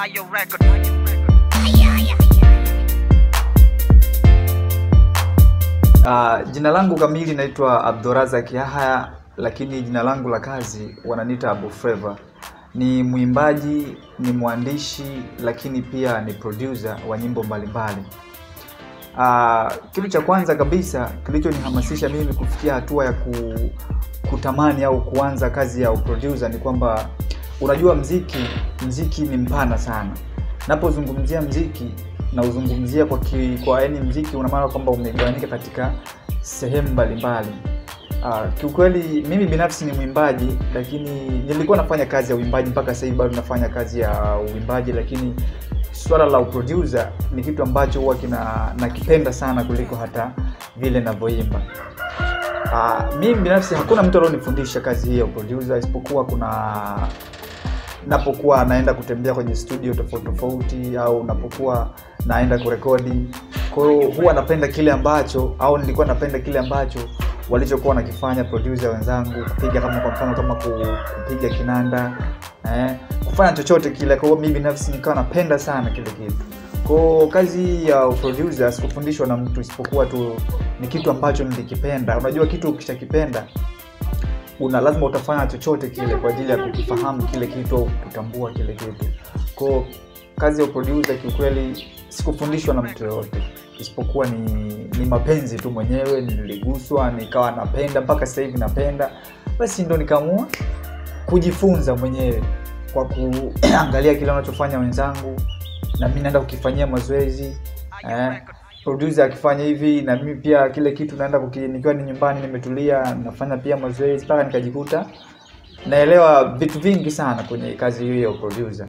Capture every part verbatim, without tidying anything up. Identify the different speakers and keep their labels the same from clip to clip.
Speaker 1: Uh, jina langu kamili naitwa Abuu Flavour, lakini jina langu la kazi wananiita Abuu Flavour. Ni mwimbaji, ni mwandishi, lakini pia ni producer wa nyimbo mbalimbali. Uh, kitu cha kwanza kabisa kilichonihamasisha mimi kufikia hatua ya ku, kutamani au kuanza kazi ya producer ni kwamba unajua mziki, mziki ni mpana sana. Napozungumzia mziki na uzungumzia kwa ki, kwa yani mziki una maana kwamba umegawanyika katika sehemu mbalimbali. Uh, kiukweli mimi binafsi ni mwimbaji, lakini nilikuwa nafanya kazi ya uimbaji mpaka sasa hivi bado nafanya kazi ya uimbaji, lakini swala la producer ni kitu ambacho huwa kina nakipenda sana kuliko hata vile ninavyoimba. Uh, mimi binafsi hakuna mtu alionifundisha kazi hii ya producer isipokuwa kuna napokuwa naenda kutembea kwenye studio tofauti tofauti au napokuwa naenda kurekodi. Kwa hiyo huwa napenda kile ambacho au nilikuwa napenda kile ambacho walichokuwa nakifanya producer wenzangu, kupiga kama kwa mfano kama kupiga kinanda, eh, kufanya chochote kile. Kwa hiyo mimi binafsi nikawa napenda sana kile kitu. Kwa kazi ya producer sikufundishwa na mtu isipokuwa tu ni kitu ambacho nilikipenda. Unajua kitu ukishakipenda una lazima utafanya chochote kile kwa ajili ya kukifahamu kile kitu au kutambua kile kitu. Kwa kazi ya producer kiukweli sikufundishwa na mtu yote isipokuwa ni ni mapenzi tu mwenyewe, niliguswa nikawa napenda mpaka sasa hivi napenda. Basi ndo nikaamua kujifunza mwenyewe kwa kuangalia kile wanachofanya wenzangu na mimi naenda kukifanyia mazoezi. Eh, producer akifanya hivi na mimi pia kile kitu naenda nikiwa ni nyumbani nimetulia nafanya pia mazoezi mpaka nikajikuta naelewa vitu vingi sana kwenye kazi hiyo ya producer.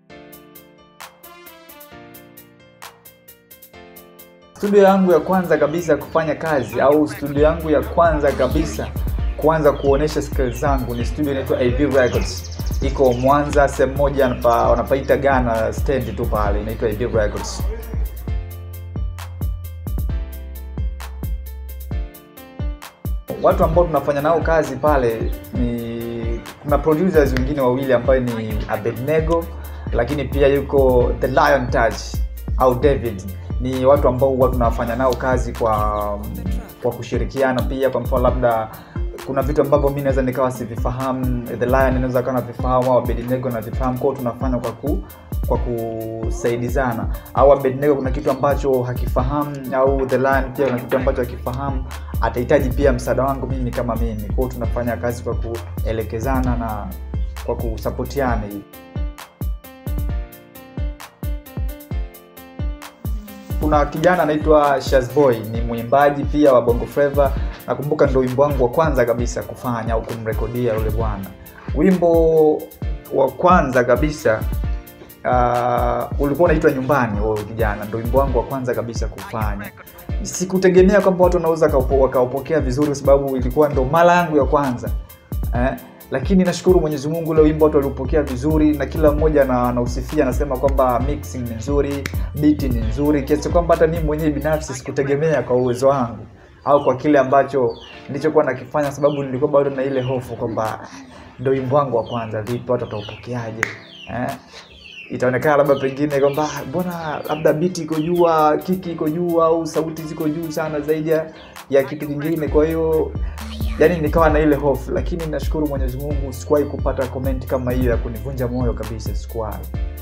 Speaker 1: Studio yangu ya kwanza kabisa kufanya kazi au studio yangu ya kwanza kabisa kuanza kuonesha skills zangu ni studio inaitwa Abuu Records. Iko Mwanza sehemu moja wanapaita Ghana stand tu pale inaitwa Abuu Records. Watu ambao tunafanya nao kazi pale ni kuna producers wengine wawili ambao ni Abednego, lakini pia yuko The Lion Touch au David. Ni watu ambao huwa tunafanya nao kazi kwa kwa kushirikiana pia. Kwa mfano labda kuna vitu ambavyo mimi naweza nikawa sivifahamu, The Lion anaweza kana vifahamu au Abednego na vifahamu, kwa tunafanya kwa ku kwa kusaidizana. Au Abednego kuna kitu ambacho hakifahamu au The Lion pia kuna kitu ambacho hakifahamu, atahitaji pia msaada wangu mimi kama mimi. Kwa tunafanya kazi kwa kuelekezana na kwa kusupportiana. Kuna kijana anaitwa Shazboy, ni mwimbaji pia wa Bongo Flava. Nakumbuka ndio wimbo wangu wa kwanza kabisa kufanya au kumrekodia yule bwana. Wimbo wa kwanza kabisa uh, ulikuwa unaitwa Nyumbani. Huo kijana ndio wimbo wangu wa kwanza kabisa kufanya. Sikutegemea kwamba watu wanaweza kaupokea vizuri kwa sababu ilikuwa ndio mara yangu ya kwanza. Eh? Lakini nashukuru Mwenyezi Mungu leo wimbo watu walipokea vizuri na kila mmoja na anausifia, anasema kwamba mixing ni nzuri, beat ni nzuri, kiasi kwamba hata mimi mwenyewe binafsi sikutegemea kwa uwezo wangu au kwa kile ambacho nilichokuwa nakifanya, sababu nilikuwa bado na ile hofu kwamba ndio wimbo wangu wa kwanza, vipi watu wataupokeaje? Eh? Itaonekana labda pengine kwamba mbona labda beat iko juu, kiki iko juu au sauti ziko juu sana zaidi ya kitu kingine. Kwa hiyo yani nikawa na ile hofu, lakini nashukuru Mwenyezi Mungu sikuwahi kupata comment kama hiyo ya kunivunja moyo kabisa, sikuwahi.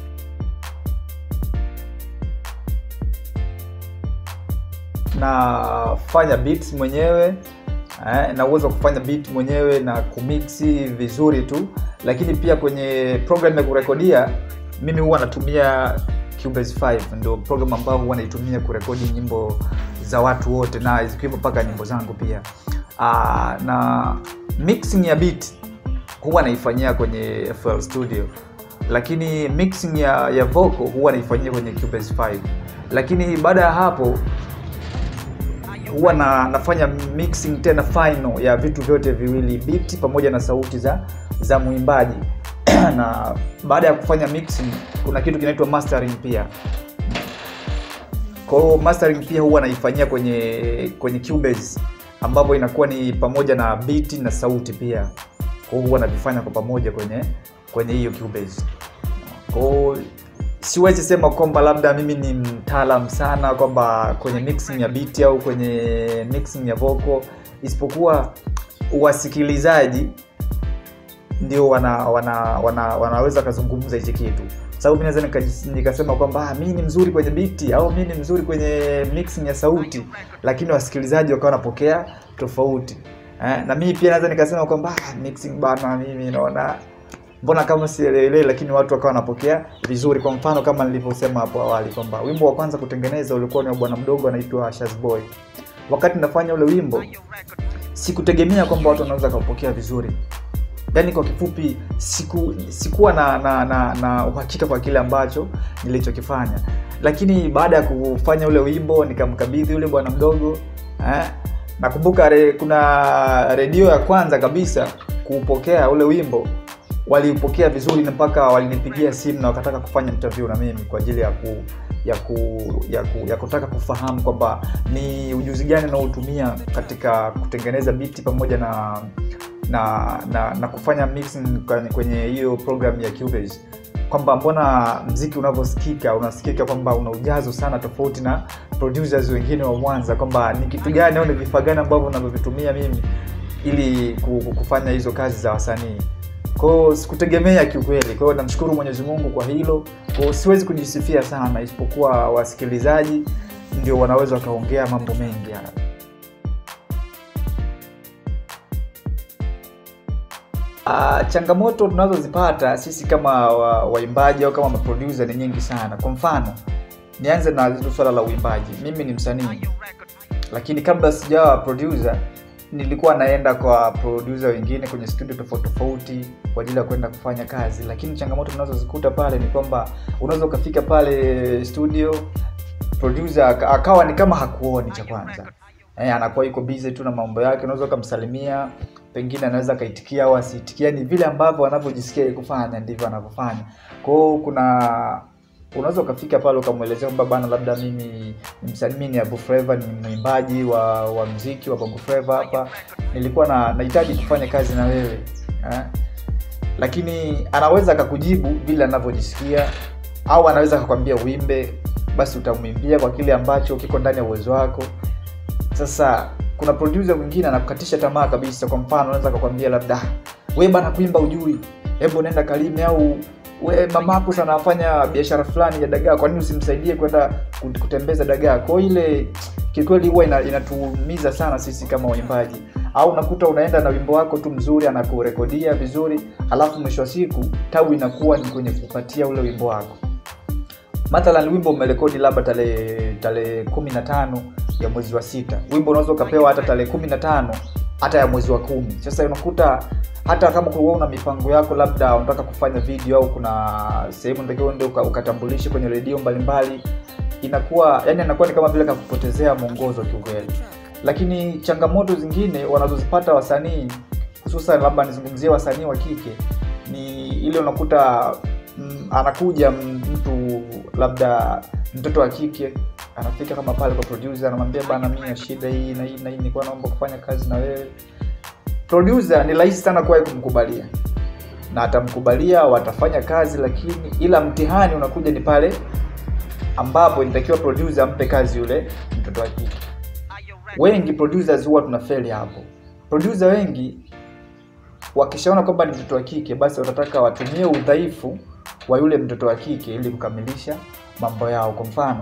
Speaker 1: Na fanya beats mwenyewe, eh, na uwezo kufanya beat mwenyewe na kumixi vizuri tu, lakini pia kwenye program ya kurekodia mimi huwa natumia Cubase tano, ndio program ambayo huwa naitumia kurekodi nyimbo za watu wote na zikiwepo paka nyimbo zangu pia. Aa, na mixing ya beat huwa naifanyia kwenye F L Studio, lakini mixing ya ya vocal huwa naifanyia kwenye Cubase tano. Lakini baada ya hapo huwa na nafanya mixing tena final ya vitu vyote viwili, beat pamoja na sauti za za muimbaji. Na baada ya kufanya mixing kuna kitu kinaitwa mastering pia. Kwa hiyo mastering pia huwa naifanyia kwenye kwenye Cubase, ambapo inakuwa ni pamoja na beat na sauti pia. Kwa hiyo huwa navifanya kwa pamoja kwenye kwenye hiyo Cubase. Kwa hiyo siwezi sema kwamba labda mimi ni mtaalamu sana kwamba kwenye mixing ya beat au kwenye mixing ya vocal, isipokuwa wasikilizaji ndio wana, wana, wana, wanaweza kuzungumza hichi kitu. Sababu mimi naweza nikasema kwamba mimi ni mzuri kwenye beat au mimi ni mzuri kwenye mixing ya sauti, lakini wasikilizaji wakawa wanapokea tofauti. Eh, na mimi pia naweza nikasema kwamba mixing bana mimi naona mbona kama sielewi, lakini watu wakawa wanapokea vizuri. Kwa mfano kama nilivyosema hapo awali kwamba wimbo wa kwanza kutengeneza ulikuwa ni wa bwana mdogo anaitwa Shazboy. Wakati nafanya ule wimbo sikutegemea kwamba watu wanaweza kupokea vizuri. Yaani kwa kifupi siku sikuwa na na na, na uhakika kwa kile ambacho nilichokifanya. Lakini baada ya kufanya ule wimbo nikamkabidhi yule bwana mdogo, eh, nakumbuka re, kuna redio ya kwanza kabisa kupokea ule wimbo waliupokea vizuri, na mpaka walinipigia simu na wakataka kufanya interview na mimi kwa ajili ya ku ya ku ya, ku, ya kutaka kufahamu kwamba ni ujuzi gani naotumia katika kutengeneza beat pamoja na na na, na kufanya mixing kwenye hiyo program ya Cubase, kwamba mbona mziki unavyosikika unasikika kwamba una ujazo sana tofauti na producers wengine wa Mwanza, kwamba ni kitu gani au ni vifaa gani ambavyo ninavyovitumia mimi ili kufanya hizo kazi za wasanii. Kwa hiyo sikutegemea kiukweli. Kwa hiyo namshukuru Mwenyezi Mungu kwa hilo. Kwa hiyo siwezi kujisifia sana, isipokuwa wasikilizaji ndio wanaweza wakaongea mambo mengi hapa. Uh, changamoto tunazozipata sisi kama waimbaji au kama maproducer ni nyingi sana. Kwa mfano, nianze na zile swala la uimbaji. Mimi ni msanii, lakini kabla sijawa producer nilikuwa naenda kwa producer wengine kwenye studio tofauti tofauti kwa ajili ya kwenda kufanya kazi. Lakini changamoto tunazozikuta pale ni kwamba unaweza ukafika pale studio, producer akawa ni kama hakuoni cha kwanza. Eh, anakuwa yuko busy tu na mambo yake. Unaweza kumsalimia, pengine anaweza kaitikia au asiitikia, ni vile ambavyo anavyojisikia kufanya ndivyo anavyofanya. Kwa hiyo kuna unaweza ukafika pale ukamwelezea kwamba bana, labda mimi ni msanii, ni Abuu Flavour, ni mwimbaji wa wa muziki wa Bongo Flava hapa, nilikuwa na nahitaji kufanya kazi na wewe, eh? Lakini anaweza akakujibu vile anavyojisikia, au anaweza akakwambia uimbe, basi utamwimbia kwa kile ambacho kiko ndani ya uwezo wako. Sasa kuna producer mwingine anakukatisha tamaa kabisa. Kwa mfano anaweza akakwambia labda wewe bana kuimba ujui, hebu nenda kalime, au wewe mamako sana anafanya biashara fulani ya dagaa, kwa nini usimsaidie kwenda kutembeza dagaa? Kwa ile kikweli huwa inatuumiza sana sisi kama waimbaji. Au unakuta unaenda na wimbo wako tu mzuri, anakurekodia vizuri, alafu mwisho wa siku tabu inakuwa ni kwenye kupatia ule wimbo wako. Mathalan wimbo umerekodi labda tarehe tarehe kumi na tano ya mwezi wa sita. Wimbo unaweza ukapewa hata tarehe kumi na tano hata ya mwezi wa kumi. Sasa unakuta hata kama kwa una mipango yako, labda unataka kufanya video au kuna sehemu unataka uende ukatambulishe kwenye redio mbalimbali, inakuwa yani inakuwa ni kama vile kakupotezea mwongozo kiukweli. Lakini changamoto zingine wanazozipata wasanii, hususan labda nizungumzie wasanii wa kike, ni ile unakuta mm, anakuja mtu labda mtoto wa kike anafika kama pale kwa producer, anamwambia bana, mimi na shida hii na hii na hii, nilikuwa naomba kufanya kazi na wewe. Producer ni rahisi sana kwa kumkubalia, na atamkubalia, watafanya kazi, lakini ila mtihani unakuja ni pale ambapo inatakiwa producer ampe kazi yule mtoto wa kike. Wengi producers huwa tunafeli hapo. Producer wengi wakishaona kwamba ni mtoto wa kike, basi watataka watumie udhaifu wa yule mtoto wa kike ili kukamilisha mambo yao. Kwa mfano,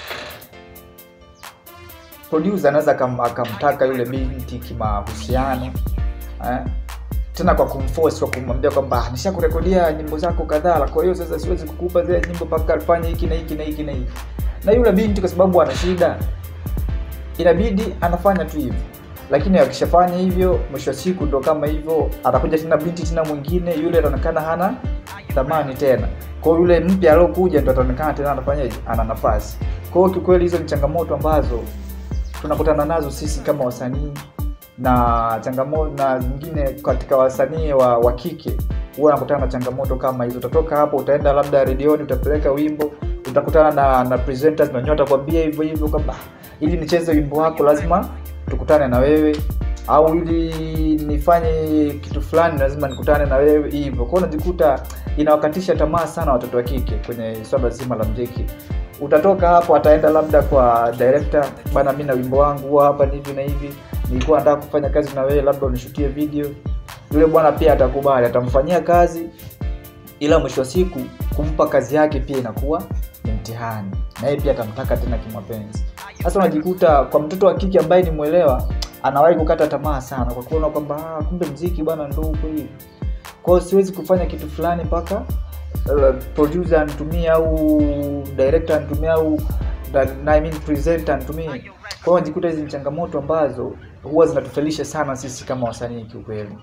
Speaker 1: producer anaweza akamtaka yule binti kimahusiano, eh, tena kwa kumforce, kwa kumwambia kwamba nishakurekodia nyimbo zako kadhaa, kwa hiyo sasa siwezi kukupa zile nyimbo mpaka ufanye hiki na hiki na hiki na hiki. Na yule binti kwa sababu ana shida, inabidi anafanya tu hivyo. Lakini akishafanya hivyo, mwisho wa siku ndo kama hivyo, atakuja tena binti tena mwingine, yule anaonekana hana thamani tena. Kwa yule mpya aliyokuja ndo ataonekana tena anafanyaje, ana nafasi. Kwa hiyo kweli hizo ni changamoto ambazo tunakutana nazo sisi kama wasanii, na changamoto na nyingine katika wasanii wa, wa kike huwa nakutana na changamoto kama hizo. Utatoka hapo utaenda labda redioni, utapeleka wimbo, utakutana na na presenters na nyota kwambia hivyo hivyo kwamba ili nicheze wimbo wako lazima tukutane na wewe. au ili nifanye kitu fulani lazima nikutane na wewe hivyo. Kwa hiyo unajikuta inawakatisha tamaa sana watoto wa kike kwenye swala zima la muziki. Utatoka hapo ataenda labda kwa director, bana mimi na wimbo wangu hapa hivi na hivi, nilikuwa nataka kufanya kazi na wewe, labda unishutie video. Yule bwana pia atakubali, atamfanyia kazi, ila mwisho wa siku kumpa kazi yake pia inakuwa ni mtihani, na yeye pia atamtaka tena kimapenzi. Sasa unajikuta kwa mtoto wa kike ambaye ni muelewa anawahi kukata tamaa sana kwa kuona kwamba ah, kumbe muziki bwana ndio uko hivi. Kwa hiyo siwezi kufanya kitu fulani mpaka uh, producer anitumie au director anitumie au na I mean presenter anitumie. Kwa hiyo unajikuta hizi changamoto ambazo huwa zinatufelisha sana sisi kama wasanii kiukweli.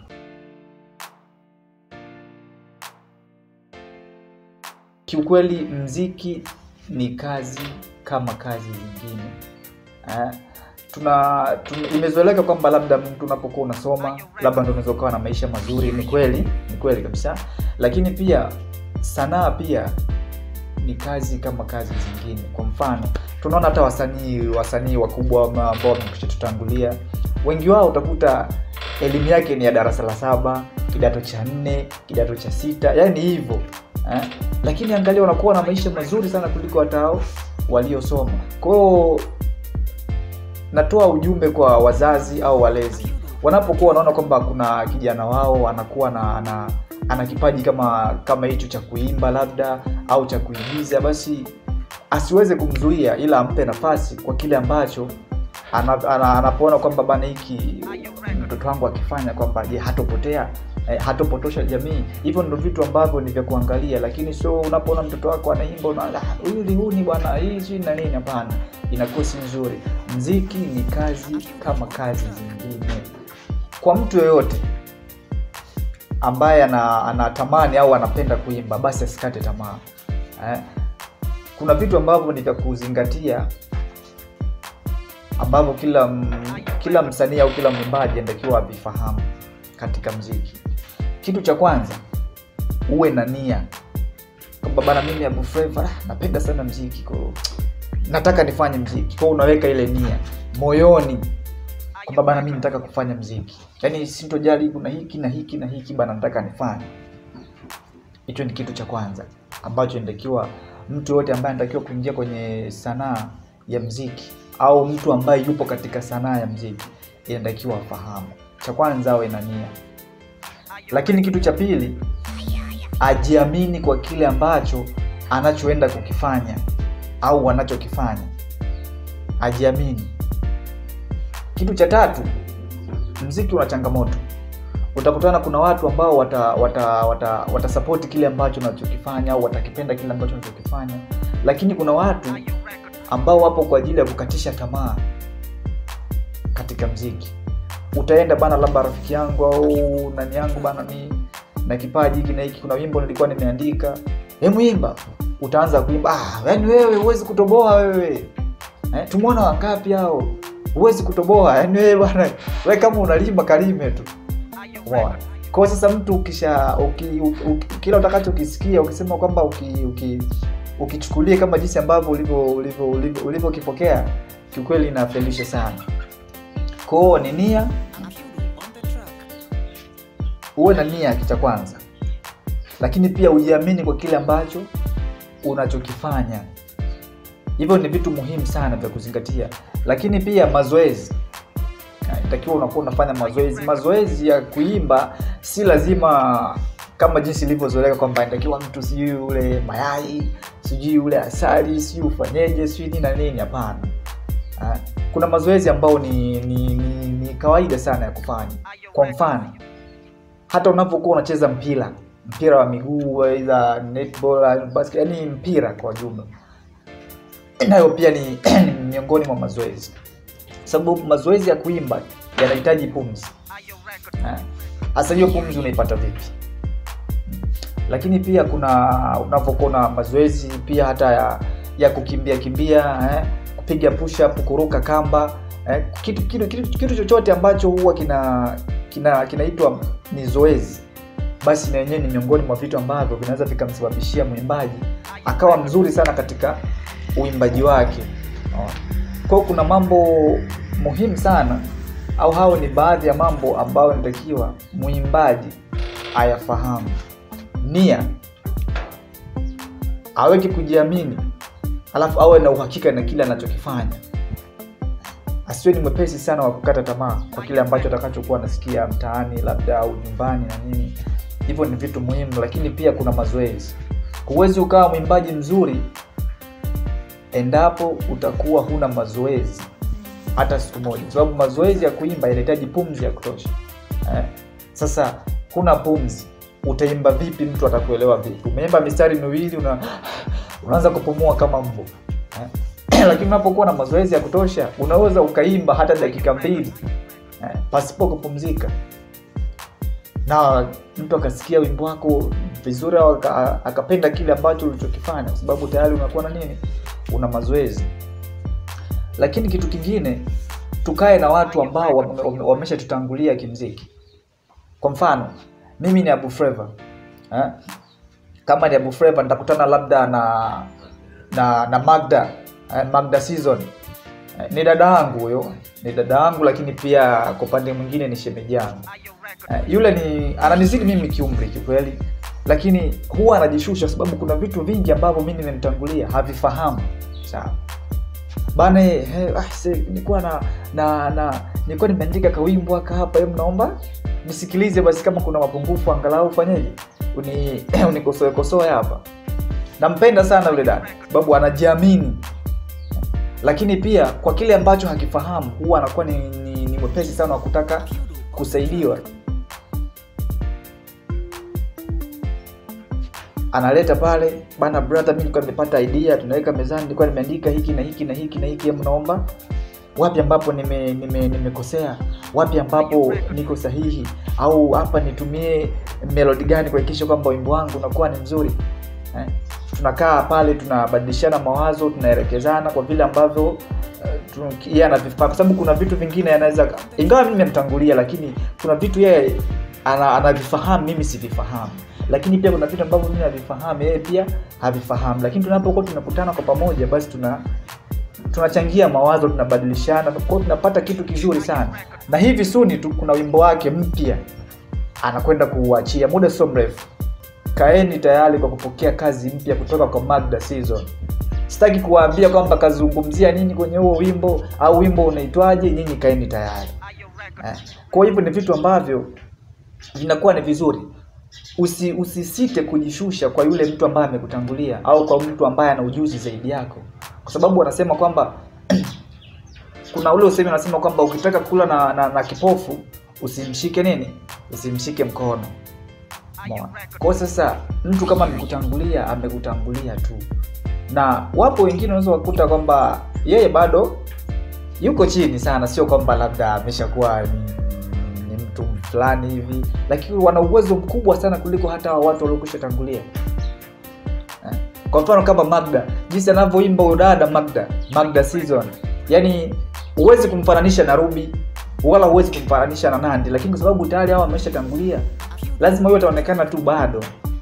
Speaker 1: Kiukweli muziki ni kazi kama kazi zingine. Eh, tuna, tuna imezoeleka kwamba labda mtu unapokuwa unasoma labda ndio unaweza kuwa na maisha mazuri. Ni kweli, ni kweli kabisa. Lakini pia sanaa pia ni kazi kama kazi zingine. Kwa mfano, tunaona hata wasanii wasanii wakubwa ambao wamekwisha tutangulia, wengi wao utakuta elimu yake ni ya darasa la saba, kidato cha nne, kidato cha sita, yani hivyo. Eh? Lakini angalia wanakuwa na maisha mazuri sana kuliko hata waliosoma. Kwa hiyo natoa ujumbe kwa wazazi au walezi, wanapokuwa wanaona kwamba kuna kijana wao anakuwa na ana, ana kipaji kama kama hicho cha kuimba labda au cha kuigiza, basi asiweze kumzuia, ila ampe nafasi kwa kile ambacho anapoona ana, ana kwamba bana hiki mtoto wangu akifanya kwamba je hatopotea, eh, hatopotosha jamii. Hivyo ndio vitu ambavyo ni vya kuangalia, lakini sio unapoona mtoto wako anaimba unaona huyu ni huni bwana hii si na nini. Hapana, inakuwa si nzuri. Muziki ni kazi kama kazi zingine. Kwa mtu yeyote ambaye anatamani ana au anapenda kuimba, basi asikate tamaa. Eh, kuna vitu ambavyo ni vya kuzingatia ambavyo kila kila msanii au kila mwimbaji anatakiwa avifahamu katika muziki. Kitu cha kwanza, uwe na nia. Kwamba bana mimi Abuu Flavour napenda sana muziki, kwa nataka nifanye muziki. Kwa unaweka ile nia moyoni kwamba bana mimi nataka kufanya muziki. Yaani sintojali kuna hiki na hiki na hiki bana nataka nifanye. Hicho ni kitu cha kwanza ambacho inatakiwa mtu yote ambaye anatakiwa kuingia kwenye sanaa ya muziki au mtu ambaye yupo katika sanaa ya muziki inatakiwa afahamu. Cha kwanza awe na nia. Lakini kitu cha pili, ajiamini kwa kile ambacho anachoenda kukifanya au anachokifanya. Ajiamini. Kitu cha tatu, muziki una changamoto. Utakutana kuna watu ambao wata wata wata, wata support kile ambacho unachokifanya au watakipenda kile ambacho unachokifanya, lakini kuna watu ambao wapo kwa ajili ya kukatisha tamaa katika muziki. Utaenda bana labda rafiki yangu au nani yangu bana ni na kipaji hiki na hiki, kuna wimbo nilikuwa nimeandika, hebu imba. Utaanza kuimba, ah yani wewe huwezi kutoboa wewe. Eh, tumeona wangapi hao? Huwezi kutoboa. Yani wewe bana, wewe kama unalimba kalime tu. Wow. Kwa sasa mtu ukisha uki, uki, kila utakachokisikia ukisema kwamba uki, uki ukichukulie kama jinsi ambavyo ulivyo ulivyo ulivyokipokea, kiukweli inafelisha sana. Kwa ni nia. Uwe na nia kitu cha kwanza. Lakini pia ujiamini kwa kile ambacho unachokifanya. Hivyo ni vitu muhimu sana vya kuzingatia. Lakini pia mazoezi. Inatakiwa unakuwa unafanya mazoezi. Mazoezi ya kuimba si lazima kama jinsi ilivyozoeleka kwamba inatakiwa mtu sijui ule mayai, sijui ule asali, sijui ufanyeje, sijui nini na nini. Hapana. Kuna mazoezi ambao ni, ni, ni, ni kawaida sana ya kufanya. Kwa mfano, hata unapokuwa unacheza mpira, mpira wa miguu, aidha netball, basket, yani mpira kwa jumla, nayo pia ni miongoni mwa mazoezi. Sababu mazoezi ya kuimba yanahitaji pumzi. Hasa hiyo pumzi unaipata vipi? Lakini pia kuna unapokuwa na mazoezi pia hata ya, ya kukimbia kimbia, eh, kupiga push up, kuruka kamba, eh, kitu, kitu kitu kitu chochote ambacho huwa kina kina kinaitwa ni zoezi, basi na yenyewe ni miongoni mwa vitu ambavyo vinaweza vikamsababishia mwimbaji akawa mzuri sana katika uimbaji wake. Kwa kuna mambo muhimu sana au hao ni baadhi ya mambo ambayo inatakiwa muimbaji ayafahamu. Nia, aweke kujiamini, alafu awe na uhakika na kile anachokifanya. Asiwe ni mwepesi sana wa kukata tamaa kwa kile ambacho atakachokuwa anasikia mtaani labda au nyumbani na nini. Hivyo ni vitu muhimu. Lakini pia kuna mazoezi. Huwezi ukawa mwimbaji mzuri endapo utakuwa huna mazoezi hata siku moja, sababu mazoezi ya kuimba yanahitaji pumzi ya kutosha. Eh? Sasa huna pumzi, utaimba vipi? Mtu atakuelewa vipi? Umeimba mistari miwili una unaanza kupumua kama mbu. Eh? Lakini unapokuwa na mazoezi ya kutosha, unaweza ukaimba hata dakika mbili eh, pasipo kupumzika. Na mtu akasikia wimbo wako vizuri au akapenda kile ambacho ulichokifanya, sababu tayari unakuwa na nini? Una mazoezi. Lakini kitu kingine, tukae na watu ambao wameshatutangulia kimziki. Kwa mfano, mimi ni Abuu Flavour. Eh? Kama ni Abuu Flavour nitakutana labda na na na Magda, eh, Magda Season. Eh, ni dada yangu huyo, ni dada yangu, lakini pia kwa upande mwingine ni shemeji yangu. Eh, yule ni ananizidi mimi kiumri kikweli, lakini huwa anajishusha sababu kuna vitu vingi ambavyo mimi nimemtangulia havifahamu. Sawa. Bana eh ah nilikuwa na na na nilikuwa nimeandika kawimbo aka hapa, hebu naomba nisikilize basi, kama kuna mapungufu angalau fanyeje uni unikosoe kosoe hapa. Nampenda sana yule dada sababu anajiamini. Lakini pia kwa kile ambacho hakifahamu huwa anakuwa ni, ni, ni mwepesi sana wa kutaka kusaidiwa. Analeta pale, bana brother, mimi nilikuwa nimepata idea, tunaweka mezani, nilikuwa nimeandika hiki na hiki na hiki na hiki, hebu naomba wapi ambapo nime nime nimekosea, wapi ambapo niko sahihi, au hapa nitumie melody gani kuhakikisha kwamba wimbo wangu unakuwa ni mzuri. Eh? Tunakaa pale tunabadilishana mawazo, tunaelekezana kwa vile ambavyo uh, yeye anavifahamu, sababu kuna vitu vingine yanaweza, ingawa mimi nimemtangulia, lakini kuna vitu yeye anavifahamu mimi sivifahamu. Lakini pia kuna vitu ambavyo mimi navifahamu yeye pia havifahamu. Lakini tunapokuwa tunakutana kwa pamoja, basi tuna tunachangia mawazo, tunabadilishana, kwa hiyo tunapata kitu kizuri sana. Na hivi suni tu kuna wimbo wake mpya anakwenda kuuachia muda sio mrefu. Kaeni tayari kwa kupokea kazi mpya kutoka kwa Magda Season. Sitaki kuwaambia kwamba kazungumzia nini kwenye huo wimbo au wimbo unaitwaje, nyinyi kaeni tayari. Eh. Kwa hivyo ni vitu ambavyo vinakuwa ni vizuri. Usi usisite kujishusha kwa yule mtu ambaye amekutangulia au kwa mtu ambaye ana ujuzi zaidi yako. Kwa sababu wanasema kwamba kuna ule usemi unasema kwamba ukitaka kula na, na, na kipofu usimshike nini? Usimshike mkono. Mwa. Kwa sasa mtu kama amekutangulia, amekutangulia tu. Na wapo wengine unaweza kukuta kwamba yeye bado yuko chini sana, sio kwamba labda ameshakuwa ni mtu fulani hivi, lakini wana uwezo mkubwa sana kuliko hata watu waliokushatangulia. Kwa mfano kama Magda, jinsi anavyoimba udada Magda, Magda Season. Yaani huwezi kumfananisha na Ruby wala huwezi kumfananisha na Nandi, lakini kwa sababu tayari hao wameshatangulia, lazima yeye ataonekana tu bado.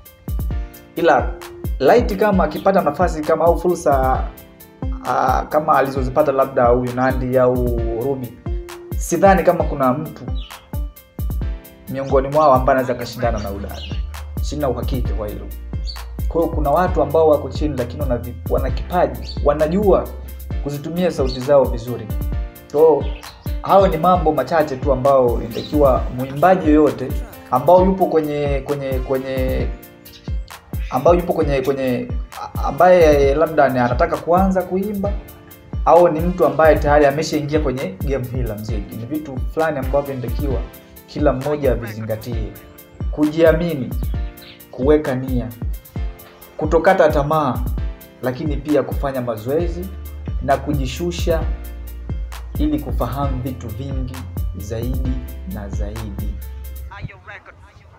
Speaker 1: Ila light kama akipata nafasi kama au fursa uh, kama alizozipata labda huyu Nandi au Ruby, sidhani kama kuna mtu miongoni mwao ambaye anaweza kashindana na udada. Sina uhakika kwa hilo. Kwa hiyo kuna watu ambao wako chini lakini wana kipaji, wanajua kuzitumia sauti zao vizuri. So hao ni mambo machache tu ambao inatakiwa muimbaji yoyote ambao yupo kwenye kwenye kwenye ambao yupo kwenye kwenye ambaye labda anataka kuanza kuimba au ni mtu ambaye tayari ameshaingia kwenye game hili la muziki. Ni vitu fulani ambavyo inatakiwa kila mmoja avizingatie: kujiamini, kuweka nia, kutokata tamaa, lakini pia kufanya mazoezi na kujishusha ili kufahamu vitu vingi zaidi na zaidi.